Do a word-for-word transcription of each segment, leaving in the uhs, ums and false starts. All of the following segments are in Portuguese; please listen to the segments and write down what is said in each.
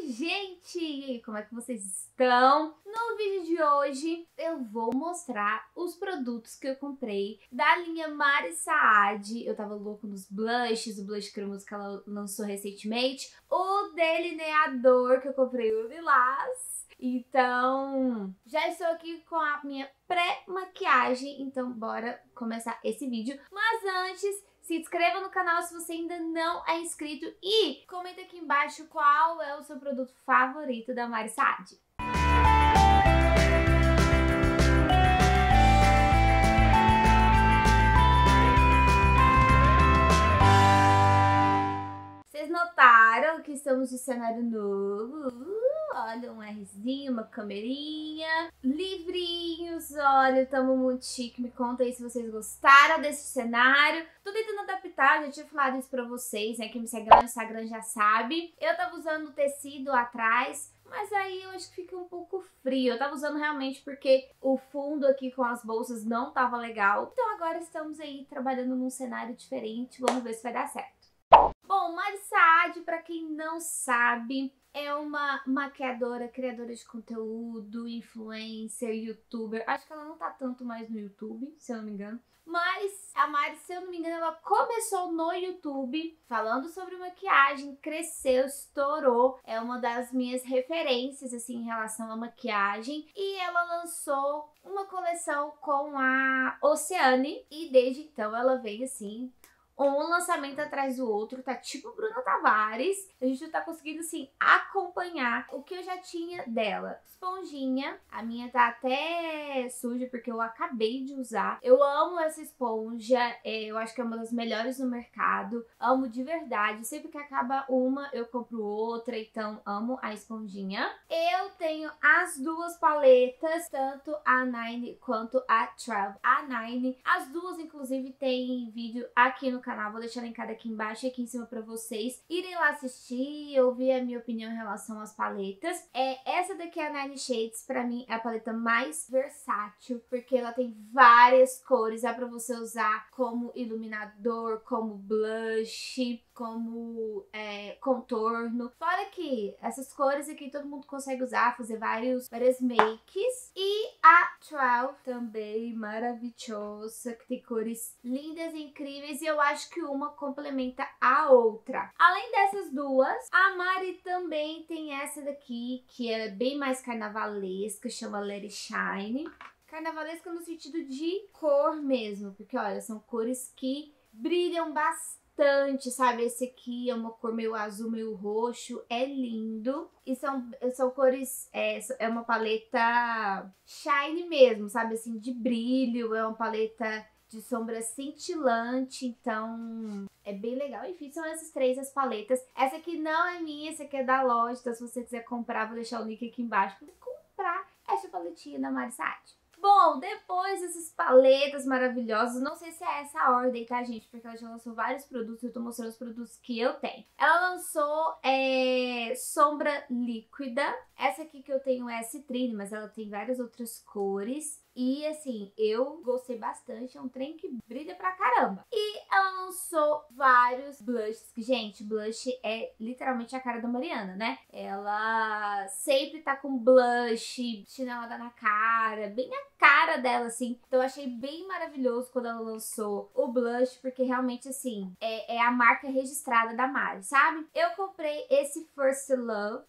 Oi, gente! E aí, como é que vocês estão? No vídeo de hoje eu vou mostrar os produtos que eu comprei da linha Mari Saad. Eu tava louco nos blushes, o blush cremoso que ela lançou recentemente, o delineador que eu comprei, o Lilás. Então, já estou aqui com a minha pré-maquiagem, então bora começar esse vídeo. Mas antes, se inscreva no canal se você ainda não é inscrito e comenta aqui embaixo qual é o seu produto favorito da Mari Saad. Vocês notaram que estamos de cenário novo? Uh, olha, um Rzinho, uma camerinha, livrinhos, olha, estamos muito chique. Me conta aí se vocês gostaram desse cenário. Tô tentando adaptar, já tinha falado isso pra vocês, né? Quem me segue lá no Instagram já sabe. Eu tava usando tecido atrás, mas aí eu acho que fica um pouco frio. Eu tava usando realmente porque o fundo aqui com as bolsas não tava legal. Então agora estamos aí trabalhando num cenário diferente. Vamos ver se vai dar certo. Bom, Mari Saad, pra quem não sabe, é uma maquiadora, criadora de conteúdo, influencer, youtuber. Acho que ela não tá tanto mais no YouTube, se eu não me engano. Mas a Mari, se eu não me engano, ela começou no YouTube falando sobre maquiagem, cresceu, estourou. É uma das minhas referências, assim, em relação à maquiagem. E ela lançou uma coleção com a Oceane. E desde então ela veio, assim, um lançamento atrás do outro, tá tipo Bruna Tavares. A gente tá conseguindo, assim, acompanhar o que eu já tinha dela. Esponjinha, a minha tá até suja porque eu acabei de usar. Eu amo essa esponja, é, eu acho que é uma das melhores no mercado. Amo de verdade, sempre que acaba uma eu compro outra, então amo a esponjinha. Eu tenho as duas paletas, tanto a Nine quanto a Travel. A Nine, as duas inclusive tem vídeo aqui no canal. Canal, vou deixar linkado aqui embaixo e aqui em cima pra vocês irem lá assistir e ouvir a minha opinião em relação às paletas. É, essa daqui é a Nine Shades, pra mim é a paleta mais versátil, porque ela tem várias cores, dá pra você usar como iluminador, como blush, como é, contorno. Fora que essas cores aqui todo mundo consegue usar, fazer vários, várias makes. E a Travel também maravilhosa, que tem cores lindas e incríveis, e eu acho que uma complementa a outra. Além dessas duas, a Mari também tem essa daqui, que é bem mais carnavalesca, chama Let It Shine. Carnavalesca no sentido de cor mesmo, porque olha, são cores que brilham bastante, sabe? Esse aqui é uma cor meio azul, meio roxo, é lindo. E são, são cores, é, é uma paleta shine mesmo, sabe? Assim, de brilho, é uma paleta de sombra cintilante, então é bem legal. Enfim, são essas três as paletas. Essa aqui não é minha, essa aqui é da loja, então se você quiser comprar, vou deixar o link aqui embaixo para comprar essa paletinha da Mari Saad. Bom, depois dessas paletas maravilhosas, não sei se é essa a ordem, tá, gente? Porque ela já lançou vários produtos, eu tô mostrando os produtos que eu tenho. Ela lançou é, sombra líquida. Essa aqui que eu tenho é citrine, mas ela tem várias outras cores. E assim, eu gostei bastante, é um trem que brilha pra caramba. E ela lançou vários blushes, que, gente, blush é literalmente a cara da Mariana, né? Ela sempre tá com blush, chinelada na cara, bem a cara dela, assim. Então eu achei bem maravilhoso quando ela lançou o blush, porque realmente, assim, é, é a marca registrada da Mari, sabe? Eu comprei esse First Love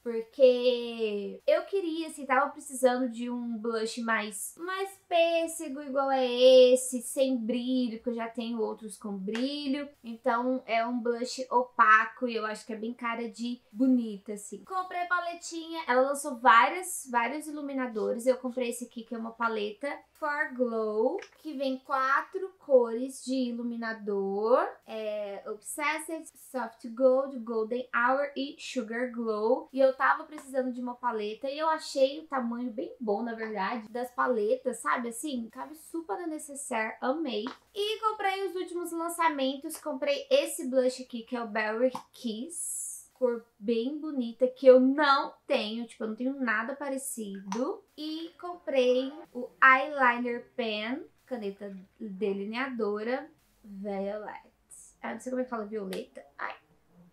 porque eu queria, assim, tava precisando de um blush mais, mais pêssego igual a esse, sem brilho, porque eu já tenho outros com brilho. Então é um blush opaco e eu acho que é bem cara de bonita, assim. Comprei a paletinha, ela lançou várias, vários iluminadores. Eu comprei esse aqui, que é uma paleta For Glow, que vem quatro cores de iluminador. É Obsessed, Soft Gold, Golden Hour e Sugar Glow. E eu tava precisando de uma paleta e eu achei o tamanho bem bom, na verdade, das paletas, sabe? Assim, cabe super no necessaire, amei. E comprei os últimos lançamentos, comprei esse blush aqui, que é o Berry Kiss. Cor bem bonita, que eu não tenho, tipo, eu não tenho nada parecido. E comprei o Eyeliner Pen, caneta delineadora, Violet. Ah, não sei como é que fala violeta. Ai.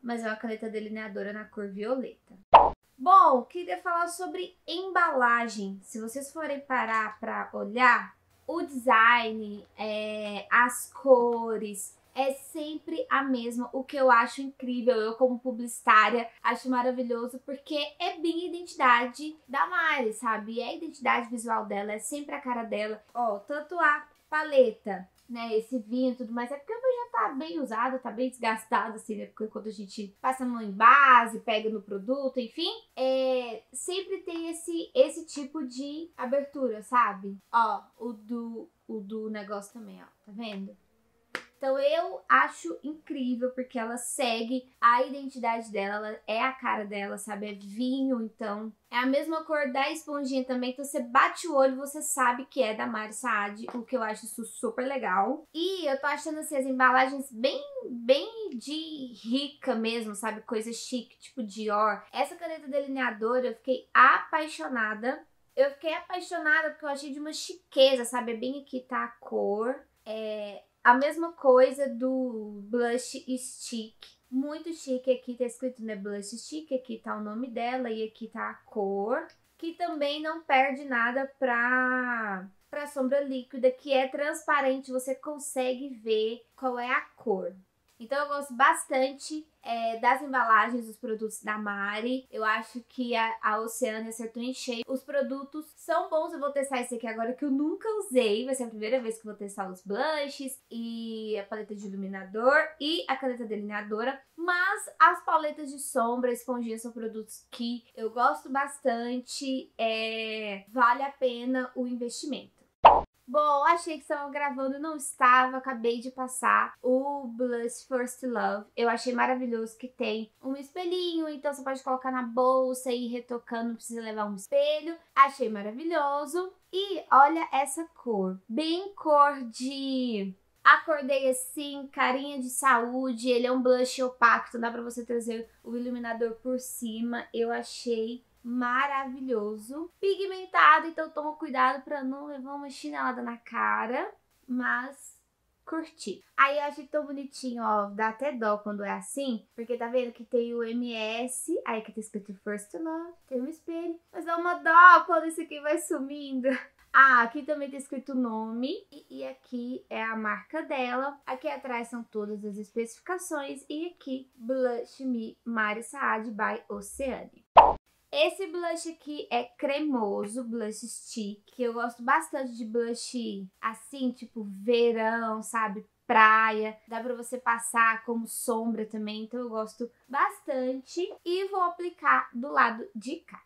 mas é uma caneta delineadora na cor violeta. Bom, queria falar sobre embalagem. Se vocês forem parar para olhar, o design, é, as cores, é sempre a mesma, o que eu acho incrível. Eu, como publicitária, acho maravilhoso, porque é bem a identidade da Mari, sabe? É a identidade visual dela, é sempre a cara dela. Ó, tanto a paleta, né, esse vinho e tudo mais, é porque já tá bem usado, tá bem desgastado, assim, né, porque quando a gente passa a mão em base, pega no produto, enfim, é, sempre tem esse, esse tipo de abertura, sabe? Ó, o do, o do negócio também, ó, tá vendo? Então eu acho incrível, porque ela segue a identidade dela, ela é a cara dela, sabe? É vinho, então é a mesma cor da esponjinha também, então você bate o olho e você sabe que é da Mari Saad, o que eu acho isso super legal. E eu tô achando assim, as embalagens bem, bem de rica mesmo, sabe? Coisa chique, tipo Dior. Essa caneta delineadora eu fiquei apaixonada. Eu fiquei apaixonada porque eu achei de uma chiqueza, sabe? É bem aqui tá a cor, é... a mesma coisa do Blush Stick. Muito chique. Aqui tá escrito, né, Blush Stick. Aqui tá o nome dela e aqui tá a cor. Que também não perde nada pra, pra sombra líquida, que é transparente. Você consegue ver qual é a cor. Então eu gosto bastante é, das embalagens dos produtos da Mari. Eu acho que a, a Oceane acertou em cheio. Os produtos são bons, eu vou testar esse aqui agora que eu nunca usei. Vai ser a primeira vez que eu vou testar os blushes e a paleta de iluminador e a caneta delineadora. Mas as paletas de sombra, esponjinha, são produtos que eu gosto bastante. É, vale a pena o investimento. Bom, achei que estavam gravando, não estava, acabei de passar o Blush First Love. Eu achei maravilhoso que tem um espelhinho, então você pode colocar na bolsa e ir retocando, não precisa levar um espelho. Achei maravilhoso. E olha essa cor, bem cor de... Acordei assim, carinha de saúde, ele é um blush opaco, então dá pra você trazer o iluminador por cima. Eu achei maravilhoso. Pigmentado, então toma cuidado pra não levar uma chinelada na cara, mas curti. Aí eu achei tão bonitinho, ó, dá até dó quando é assim, porque tá vendo que tem o M S, aí que tá escrito First Love, tem um espelho, mas dá uma dó quando esse aqui vai sumindo. Ah, aqui também tá escrito o nome e, e aqui é a marca dela. Aqui atrás são todas as especificações e aqui Blush Me Mari Saad by Oceane. Esse blush aqui é cremoso, blush stick. Eu gosto bastante de blush assim, tipo verão, sabe? Praia. Dá pra você passar como sombra também, então eu gosto bastante. E vou aplicar do lado de cá.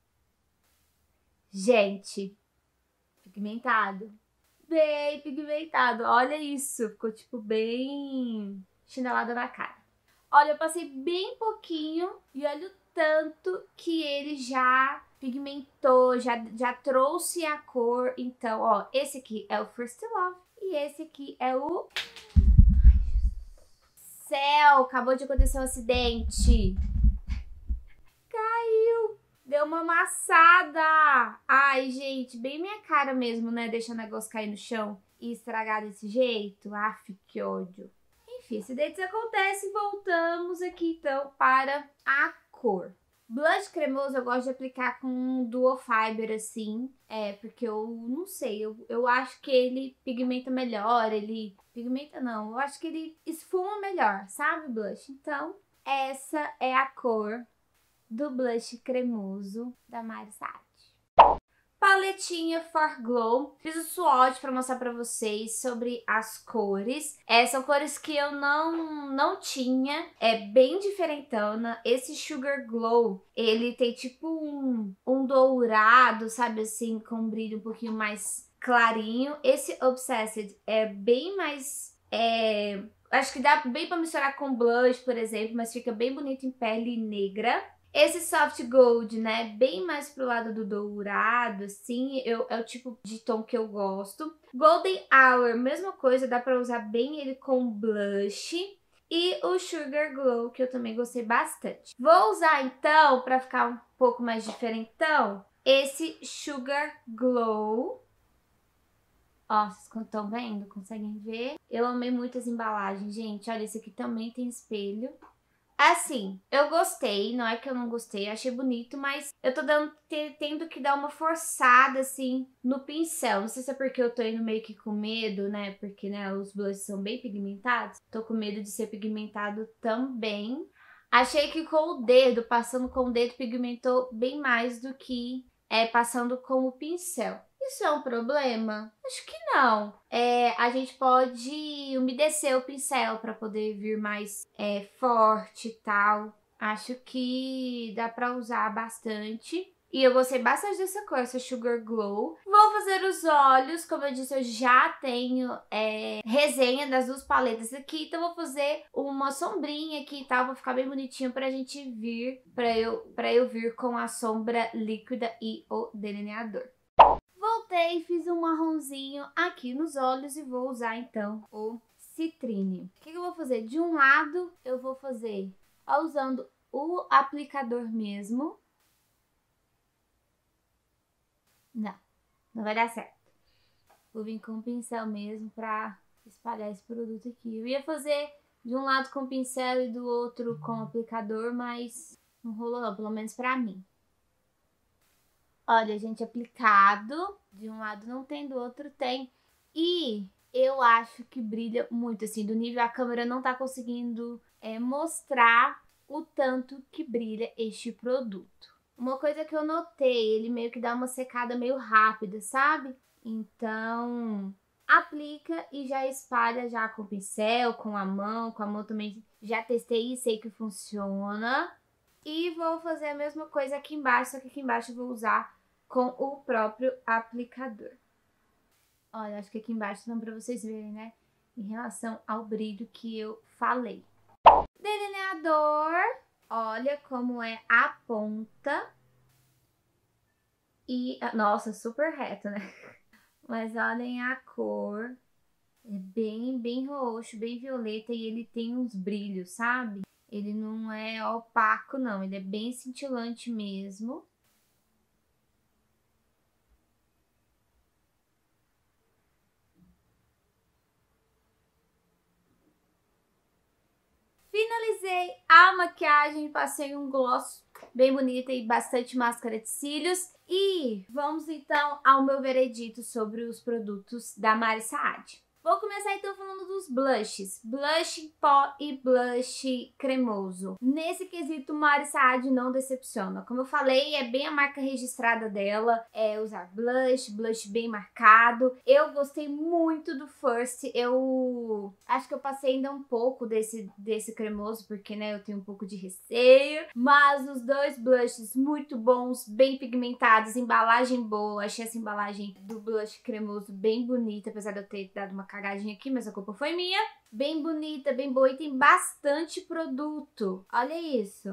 Gente, pigmentado. Bem pigmentado. Olha isso, ficou tipo bem chinelada na cara. Olha, eu passei bem pouquinho e olha o tanto que ele já pigmentou, já, já trouxe a cor. Então, ó, esse aqui é o First Love e esse aqui é o... Céu, acabou de acontecer um acidente. Caiu, deu uma amassada. Ai, gente, bem minha cara mesmo, né? Deixar o negócio cair no chão e estragar desse jeito. Aff, que ódio. Enfim, acidentes acontecem, voltamos aqui então para a cor. Blush cremoso eu gosto de aplicar com um Duo Fiber assim, é, porque eu não sei, eu, eu acho que ele pigmenta melhor, ele... Pigmenta não, eu acho que ele esfuma melhor, sabe, blush? Então, essa é a cor do blush cremoso da Mari Saad. Paletinha For Glow. Fiz o swatch para mostrar para vocês sobre as cores. É, são cores que eu não, não tinha. É bem diferentona. Esse Sugar Glow, ele tem tipo um, um dourado, sabe assim, com um brilho um pouquinho mais clarinho. Esse Obsessed é bem mais... É, acho que dá bem para misturar com blush, por exemplo, mas fica bem bonito em pele negra. Esse Soft Gold, né, bem mais pro lado do dourado, assim, eu, é o tipo de tom que eu gosto. Golden Hour, mesma coisa, dá pra usar bem ele com blush. E o Sugar Glow, que eu também gostei bastante. Vou usar, então, pra ficar um pouco mais diferentão, esse Sugar Glow. Ó, vocês estão vendo? Conseguem ver? Eu amei muito as embalagens, gente. Olha, esse aqui também tem espelho. Assim, eu gostei, não é que eu não gostei, eu achei bonito, mas eu tô dando, te, tendo que dar uma forçada, assim, no pincel. Não sei se é porque eu tô indo meio que com medo, né? Porque, né, os blushes são bem pigmentados. Tô com medo de ser pigmentado também. Achei que com o dedo, passando com o dedo, pigmentou bem mais do que é, passando com o pincel. Isso é um problema? Acho que não. É, a gente pode umedecer o pincel para poder vir mais é, forte e tal. Acho que dá para usar bastante. E eu gostei bastante dessa cor, essa Sugar Glow. Vou fazer os olhos, como eu disse, eu já tenho é, resenha das duas paletas aqui. Então vou fazer uma sombrinha aqui e tal, vou ficar bem bonitinho pra gente vir, pra eu, pra eu vir com a sombra líquida e o delineador. Voltei, fiz um marronzinho aqui nos olhos e vou usar então o Citrine. O que eu vou fazer? De um lado eu vou fazer ó, usando o aplicador mesmo. Não, não vai dar certo. Vou vir com o pincel mesmo pra espalhar esse produto aqui. Eu ia fazer de um lado com o pincel e do outro com o aplicador, mas não rolou não, pelo menos pra mim. Olha, gente, aplicado. De um lado não tem, do outro tem. E eu acho que brilha muito, assim, do nível a câmera não tá conseguindo é, mostrar o tanto que brilha este produto. Uma coisa que eu notei, ele meio que dá uma secada meio rápida, sabe? Então, aplica e já espalha já com o pincel, com a mão. Com a mão também já testei e sei que funciona. E vou fazer a mesma coisa aqui embaixo, só que aqui embaixo eu vou usar com o próprio aplicador. Olha, acho que aqui embaixo dá pra vocês verem, né? Em relação ao brilho que eu falei. Delineador. Olha como é a ponta. E, nossa, super reto, né? Mas olhem a cor. É bem, bem roxo, bem violeta e ele tem uns brilhos, sabe? Ele não é opaco, não. Ele é bem cintilante mesmo. Finalizei a maquiagem, passei um gloss bem bonito e bastante máscara de cílios. E vamos então ao meu veredito sobre os produtos da Mari Saad. Vou começar então falando dos blushes. Blush em pó e blush cremoso. Nesse quesito, Mari Saad não decepciona. Como eu falei, é bem a marca registrada dela. É usar blush, blush bem marcado. Eu gostei muito do First. Eu acho que eu passei ainda um pouco desse, desse cremoso, porque, né, eu tenho um pouco de receio. Mas os dois blushes muito bons, bem pigmentados, embalagem boa. Achei essa embalagem do blush cremoso bem bonita, apesar de eu ter dado uma cagadinha aqui, mas a culpa foi minha. Bem bonita, bem boa e tem bastante produto. Olha isso.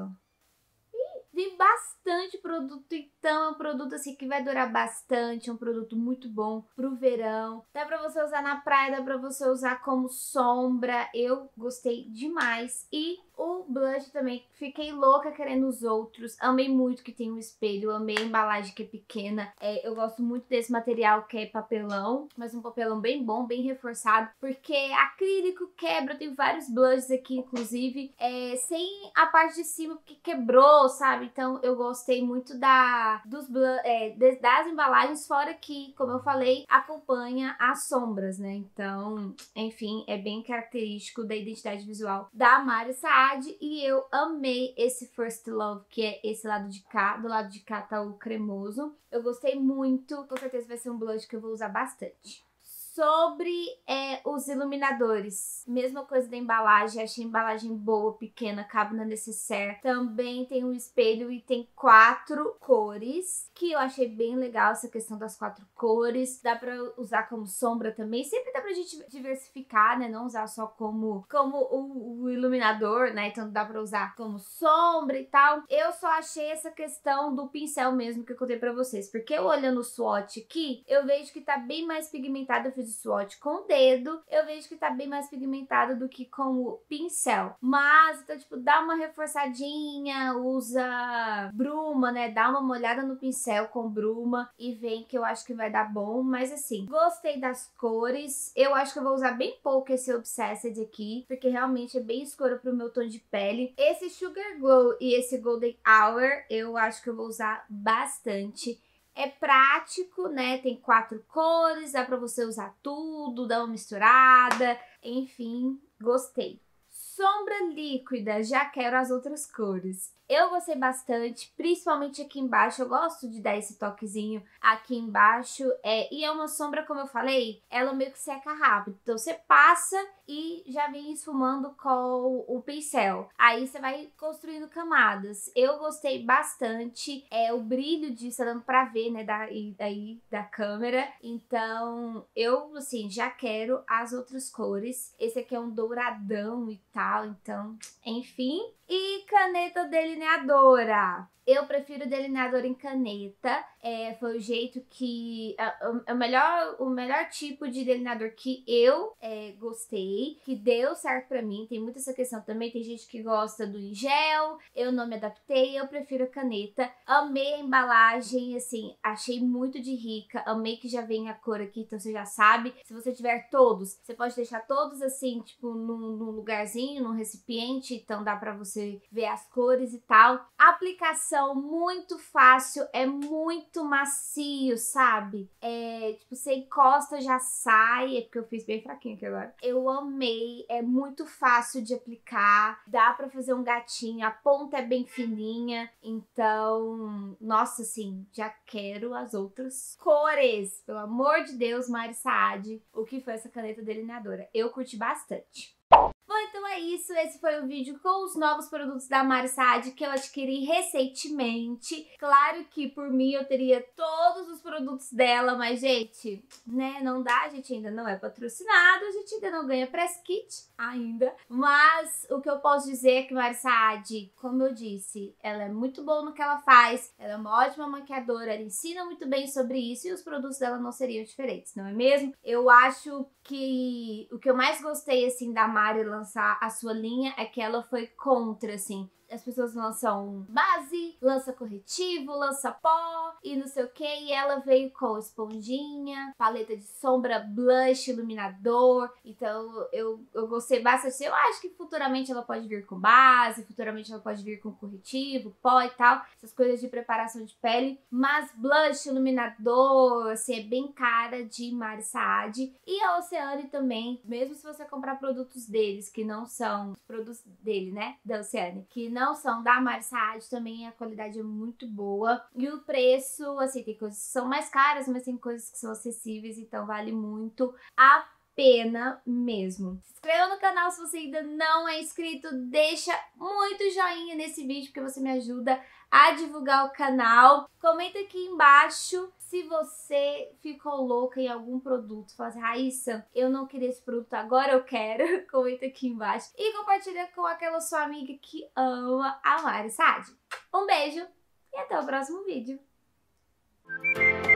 Ih, tem bastante produto, então é um produto assim que vai durar bastante, é um produto muito bom pro verão. Dá pra você usar na praia, dá pra você usar como sombra. Eu gostei demais. E o blush também, fiquei louca querendo os outros. Amei muito que tem um espelho, amei a embalagem que é pequena. É, eu gosto muito desse material que é papelão, mas um papelão bem bom, bem reforçado, porque acrílico quebra. Eu tenho vários blushes aqui, inclusive, é, sem a parte de cima, porque quebrou, sabe? Então eu gostei muito da, dos é, das embalagens, fora que, como eu falei, acompanha as sombras, né? Então, enfim, é bem característico da identidade visual da Mari Saad. E eu amei esse First Love, que é esse lado de cá. Do lado de cá tá o cremoso. Eu gostei muito. Com certeza vai ser um blush que eu vou usar bastante. Sobre é, os iluminadores, mesma coisa da embalagem, achei a embalagem boa, pequena, cabe na necessaire. Também tem um espelho e tem quatro cores, que eu achei bem legal essa questão das quatro cores. Dá pra usar como sombra também, sempre dá pra gente diversificar, né, não usar só como, como o, o iluminador, né, então dá pra usar como sombra e tal. Eu só achei essa questão do pincel mesmo que eu contei pra vocês, porque eu olhando o swatch aqui, eu vejo que tá bem mais pigmentado. Eu fiz fiz o swatch com o dedo, eu vejo que tá bem mais pigmentado do que com o pincel. Mas, então, tipo, dá uma reforçadinha, usa bruma, né? Dá uma molhada no pincel com bruma e vem que eu acho que vai dar bom. Mas, assim, gostei das cores. Eu acho que eu vou usar bem pouco esse Obsessed aqui, porque realmente é bem escuro pro meu tom de pele. Esse Sugar Glow e esse Golden Hour, eu acho que eu vou usar bastante. É prático, né? Tem quatro cores, dá pra você usar tudo, dar uma misturada, enfim, gostei. Sombra líquida, já quero as outras cores. Eu gostei bastante, principalmente aqui embaixo, eu gosto de dar esse toquezinho aqui embaixo, é, e é uma sombra, como eu falei, ela meio que seca rápido, então você passa e já vem esfumando com o pincel, aí você vai construindo camadas. Eu gostei bastante, é, o brilho disso tá dando pra ver, né, daí, daí da câmera, então eu, assim, já quero as outras cores. Esse aqui é um douradão e tal, então, enfim. E caneta delineadora. Eu prefiro delineador em caneta, é, foi o jeito que... O, o, melhor, o melhor tipo de delineador que eu é, gostei, que deu certo pra mim. Tem muita essa questão também, tem gente que gosta do em gel, eu não me adaptei, eu prefiro a caneta. Amei a embalagem, assim, achei muito de rica, amei que já vem a cor aqui, então você já sabe. Se você tiver todos, você pode deixar todos assim, tipo, num, num lugarzinho, num recipiente, então dá pra você ver as cores e tal. A aplicação muito fácil, é muito macio, sabe? É, tipo, você encosta, já sai, é porque eu fiz bem fraquinho aqui agora. Eu amei, é muito fácil de aplicar, dá pra fazer um gatinho, a ponta é bem fininha, então, nossa, assim, já quero as outras cores. Pelo amor de Deus, Mari Saad, o que foi essa caneta delineadora? Eu curti bastante. Bom, então é isso, esse foi o vídeo com os novos produtos da Mari Saad que eu adquiri recentemente. Claro que por mim eu teria todos os produtos dela, mas gente, né, não dá, a gente ainda não é patrocinado, a gente ainda não ganha press kit ainda. Mas o que eu posso dizer é que Mari Saad, como eu disse, ela é muito boa no que ela faz, ela é uma ótima maquiadora, ela ensina muito bem sobre isso e os produtos dela não seriam diferentes, não é mesmo? Eu acho que o que eu mais gostei, assim, da Mari lançar a sua linha é que ela foi contra, assim. As pessoas lançam base, lança corretivo, lança pó e não sei o que. E ela veio com esponjinha, paleta de sombra, blush, iluminador. Então eu, eu gostei bastante. Eu acho que futuramente ela pode vir com base, futuramente ela pode vir com corretivo, pó e tal. Essas coisas de preparação de pele. Mas blush, iluminador, assim, é bem cara de Mari Saad. E a Oceane também, mesmo se você comprar produtos deles, que não são os produtos dele, né, da Oceane, que não não são da Mari Saad, também a qualidade é muito boa. E o preço, assim, tem coisas que são mais caras, mas tem coisas que são acessíveis, então vale muito a pena mesmo. Se inscreva no canal se você ainda não é inscrito, deixa muito joinha nesse vídeo, porque você me ajuda a divulgar o canal. Comenta aqui embaixo se você ficou louca em algum produto. Fala assim, Raíssa, eu não queria esse produto, agora eu quero. Comenta aqui embaixo. E compartilha com aquela sua amiga que ama a Mari Saad. Um beijo e até o próximo vídeo.